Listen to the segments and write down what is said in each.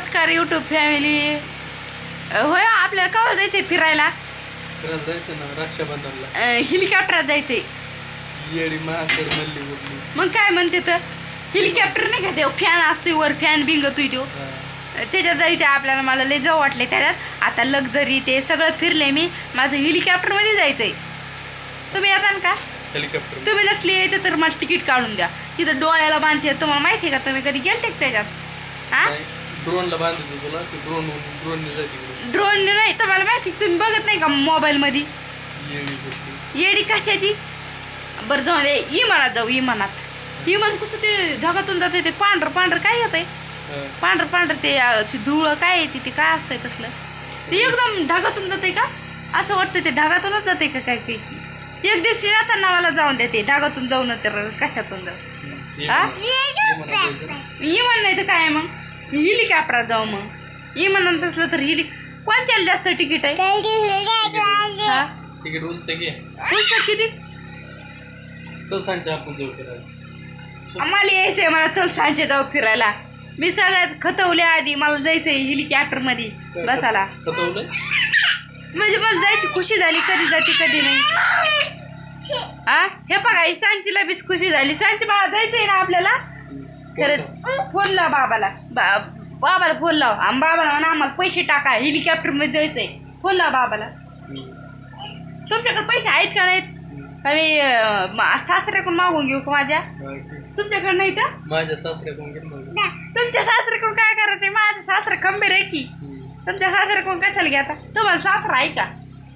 नमस्कार YouTube family. होय आपल्याला केव्हा जायचंय फिरायला? जायचं ना रक्षाबंधनला. हेलिकॉप्टरात जायचंय. येडी माकड मल्ली उडली. मग काय म्हणते तर हेलिकॉप्टर नाही का ते फॅन असतो वर फॅन बिंगतोय तो त्याच्यात जायचं आपल्याला. मला लय जाऊ वाटले त्याच्यात. आता लक्झरी ते सगळं फिरले मी. माझं हेलिकॉप्टरमध्ये जायचंय. तुम्ही येता का? हेलिकॉप्टर तुम्ही नसली यायचं तर मला तिकीट काढून द्या. तिथं डोळ्याला बांधते. तुम्हाला माहिती आहे का? तुम्ही कधी गेलते का त्याच्यात? हा ड्रोनला बांधतो तुला. ड्रोनने जायचं. ड्रोन नाही तुम्हाला माहिती. तुम्ही बघत नाही का मोबाईल मध्ये? येडी कशाची? बरं जाऊ दे. इमानात जाऊ. इमानात इमान कसं ते ढगातून जाते. ते पांढरं पांढरं काय येतंय? पांढरं पांढरं ते धुळ काय येते ते काय असतंय तसलं? ते एकदम ढगातून जाते का असं वाटतं? ते ढगातूनच जाते का काय काही? एक दिवशी जाताना मला जाऊन देते ढगातून जाऊन तर कशातून जाऊ. हा इमान नाही तर काय मग हेलिकॉप्टरात जाऊ. मग इमान असलं तर कोणत्याला जास्त तिकीट आहे? हा तिकीट उंच घे. किती? चल सांगते आपण जाऊ फिरायला. आम्हाला यायचंय. मला चल सांचे जाऊ फिरायला. मी सगळ्यात खतवल्या आधी मला जायचंय हेलिकॉप्टर मध्ये बसायला. खतवलं म्हणजे मला जायची खुशी झाली. कधी जाते कधी नाही. हा हे बघा सांचीला बीच खुशी झाली. सांची बाबा जायचंय ना आपल्याला. खरंच फोन लाव बाबाला. बाबाला फोन लाव. बाबाला म्हणा आम्हाला पैसे टाका हेलिकॉप्टर मध्ये जायचंय. फोन लाव बाबाला. तुमच्याकडे पैसे आहेत का नाहीत? आम्ही सासऱ्याकडून मागून घेऊ का माझ्या? तुमच्याकडे नाही तर माझ्या सासऱ्याकडून घे. तुमच्या सासऱ्याकडून काय करायचंय? माझं सासरा खंबीर आहे की. तुमच्या सासऱ्याकडून कशाला घ्या? आता तुम्हाला सासरा आहे का?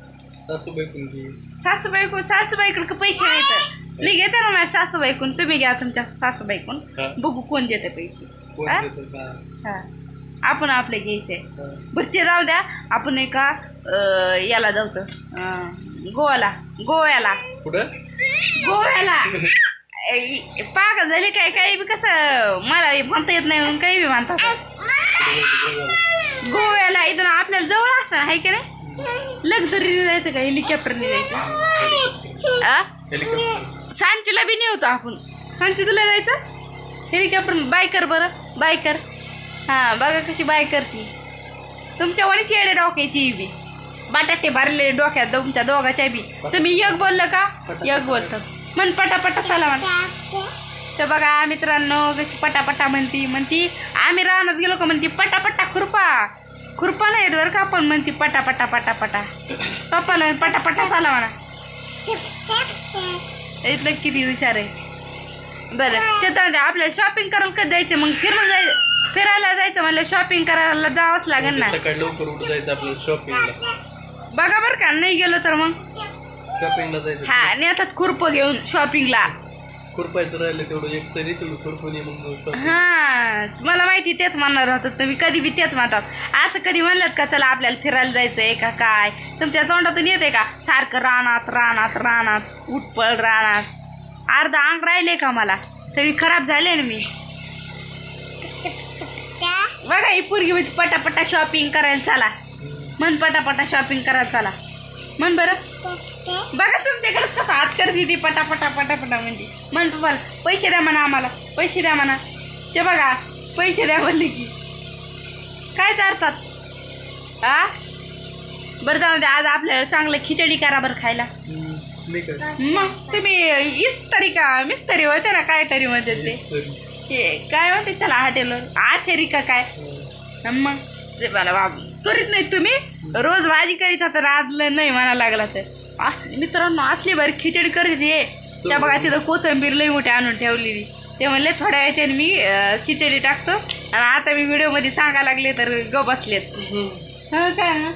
सासूबाईकडे पैसे नाही तर मी घेते ना माझ्या सासूबाईकडून. तुम्ही घ्या तुमच्या सासूबाईकडून. बघू कोण देते पैसे. हा आपण आपले घ्यायचे. बरं ते जाऊ द्या. आपण एका याला जाऊत गोव्याला. कुठं? गोव्याला. पागल झाली काय काही बी. कसं मला म्हणता येत नाही म्हणून काही बी म्हणतात. गोव्याला इथून आपल्याला जवळ असं आहे की नाही? लक्झरीने जायचं का हेलिकॉप्टरने जायचं? सांचीला बी नाही होतो आपण. सांची तुला जायचं हेलिकॉप्टर? बायकर बरं बायकर. हां बघा कशी बायकर ती. तुमच्या वणीची येडे डोक्याची बी बटाटे भरले डोक्यात तुमच्या दोघाच्या बी. तुम्ही एक बोललं का? एक बोलतं म्हण पटापटा चला म्हणा. तर बघा मित्रांनो कशी पटापटा म्हणती. आम्ही रानात गेलो का म्हणती पटापटा. खुरपा नाहीत बरं का पण म्हणती पटापटा पटापटा. पप्पाला पटापटा चाला म्हणा. इथलं किती हुशार आहे. बरं ते तर आपल्याला शॉपिंग करायला कधी जायचं? मग फिरायला जायचं म्हणलं शॉपिंग करायला जावंच लागेल ना. सकाळी लवकर उठून जायचं आपल्याला शॉपिंगला. बघा बरं का नाही गेलो तर मग शॉपिंगला जायचं. हा नेतात खुरपं घेऊन शॉपिंगला. खुरपायचं राहिलं तेवढं एक सरी तेवढं खुरपून ये मग. हा मला माहिती तेच म्हणणार होतं तुम्ही. कधी बी तेच म्हणतात. असं कधी म्हणलं का चला आपल्याला फिरायला जायचं आहे का काय? तुमच्या तोंडातून येते का सारखं रानात उठपळ रानात? अर्धा अंग राहिले का मला? सगळी खराब झाले ना मी. बघा ही पोरगी म्हणजे पटापटा शॉपिंग करायला चला म्हण. पटापटा शॉपिंग करायला चला म्हण बरं. बघा तुमच्याकडे कसं हात करते ती पटापटा म्हणते. म्हण तुम्हाला पैसे द्या म्हणा. आम्हाला पैसे द्या म्हणा. ते बघा पैसे द्या म्हणले की काय चालतात. हा बरं जाऊ द्या. आज आपल्याला चांगलं खिचडी करा बरं खायला. मग तुम्ही मिस्तरी होते ना काहीतरी म्हणते ते काय म्हणते त्याला हॉटेलवर आचारी का काय? मग ते मला बाबू करीत नाही तुम्ही. रोज भाजी करीत आता राजलं नाही म्हणा लागला तर. मित्रांनो असली बरी खिचडी करते ते. त्या बघा तिथं कोथिंबीर लई मोठी आणून ठेवलेली. ते म्हणले थोड्या वेळाच्याने मी खिचडी टाकतो. आणि आता मी व्हिडिओमध्ये सांगायला लागले तर ग बसलेत. हो काय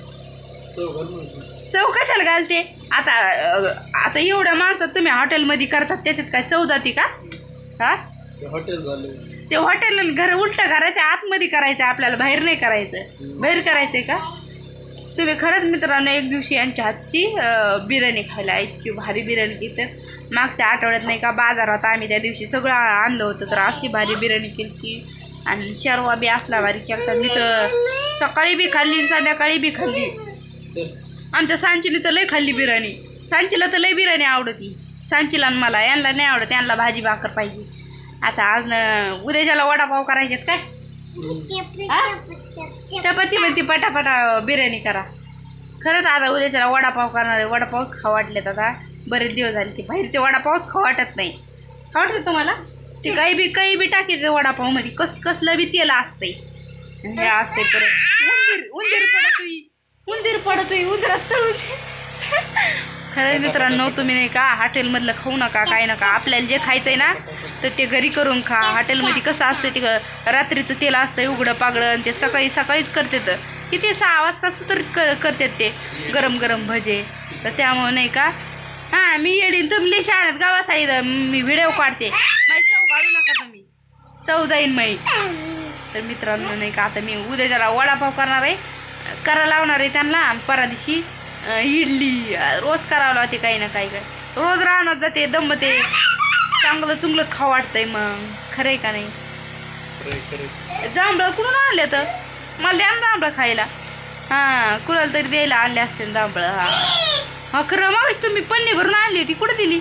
चव कशाला घालते? आता एवढ्या माणसात तुम्ही हॉटेलमध्ये करतात त्याच्यात काय चव जाते का? हा हॉटेल झालं ते हॉटेल घर उलटं घराच्या आतमध्ये करायचं आपल्याला. बाहेर नाही करायचं. बाहेर करायचं आहे का? तुम्ही खरंच मित्रांनो एक दिवशी यांच्या हातची बिर्याणी खायला. इतकी भारी बिर्याणी की तर मागच्या आठवड्यात नाही का बाजारात आम्ही त्या दिवशी सगळं आणलं होतं. तर असली भारी बिर्याणी केली की. आणि शेरवा बी असला भारी केला. मी तर सकाळी बी खाल्ली संध्याकाळी बी खाल्ली. आमच्या सांचीने तर लई खाल्ली बिर्याणी. सांचीला तर लई बिर्याणी आवडती. सांचीला आणि मला. यांना नाही आवडत. यांना भाजी भाकर पाहिजे. आता आज उद्याच्याला वडापाव करायचेत काय? चपाती म्हणती पटापटा बिर्याणी करा. खरंच आता उद्याच्याला वडापाव करणार आहे. वडापावच खाऊ वाटलेत आता. बरेच दिवस झाले ते बाहेरचे वडापावच खाऊ वाटत नाही. खाऊ वाटतं तुम्हाला? ते काही बी टाकी वडापावमध्ये कसलं बी तेल असते. हे असते परत उंदीर पडतोय उंदरात तळून. खरं मित्रांनो तुम्ही नाही का हॉटेलमधलं खाऊ नका, काय नका. आपल्याला जे खायचं आहे ना तर ते घरी करून खा. हॉटेलमध्ये कसं असतं ते रात्रीचं तेल असतं उघडं पागडं आणि ते सकाळीच करतात. किती 6 वाजता तर करतात ते गरम भजे. तर त्यामुळे नाही का हां मी येडीन तुमली शाळेत गावा सांगितलं मी व्हिडिओ काढते. माही चव घालू नका तुम्ही, चव जाईन माही. तर मित्रांनो नाही का आता मी उद्या जरा वडापाव करायला लावणार आहे त्यांना. परदिवशी इडली रोज करावं लागते काही ना काही. रोज राहणार जाते दमते. चांगलं चुंगलं खाऊ वाटतंय मग. खरं आहे का नाही? जांभळं कुठून आणले तर मला द्या ना जांभळं खायला. हां कुणाला तरी द्यायला आणले असते ना जांभळं. हा खरं मग तुम्ही पन्नी भरून आणली होती कुठं दिली?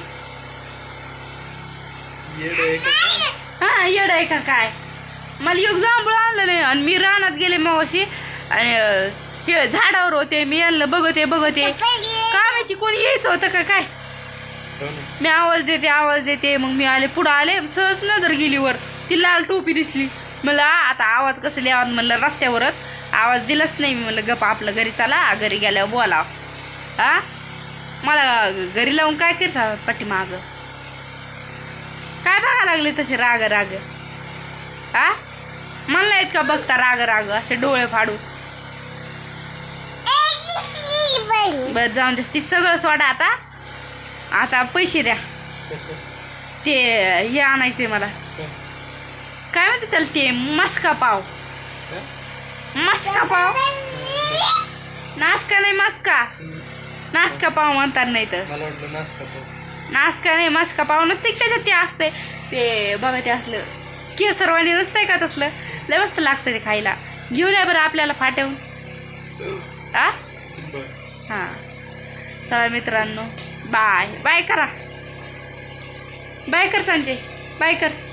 हां येडं आहे का काय? मला एक जांभळं आणलं नाही आणि मी रानात गेले मग अशी आणि हे झाडावर होते. मी आणलं बघते का माहिती कोणी यायचं होतं का काय. मी आवाज देते मग मी पुढं आले. सहज नजर गेली वर ती लाल टोपी दिसली. मला आता आवाज कसं लिहावा म्हणलं रस्त्यावरच आवाज दिलाच नाही. मी म्हणलं गप्पा आपलं घरी चला, घरी गेल्यावर बोला. हा मला घरी लावून काय करता पाठीमागं काय बघा लागले तसे राग हा मला नाहीत का बघता राग असे डोळे फाडून. बरं जाऊन दे ती सगळं सोडा. आता पैसे द्या. ते हे आणायचंय मला काय म्हणते त्याला ते मस्का पाव नाश्का पाव म्हणतात. नाही तर नाश्का नाही मस्का पाव नसते त्याच्यात ते असते ते बघा ते असलं केसरवाणी नसतंय का तसलं लय मस्त लागतं ते खायला. घेऊन या बरं आपल्याला फाटवून. हां चला मित्रांनो बाय करा. बाय कर संजय बाय कर.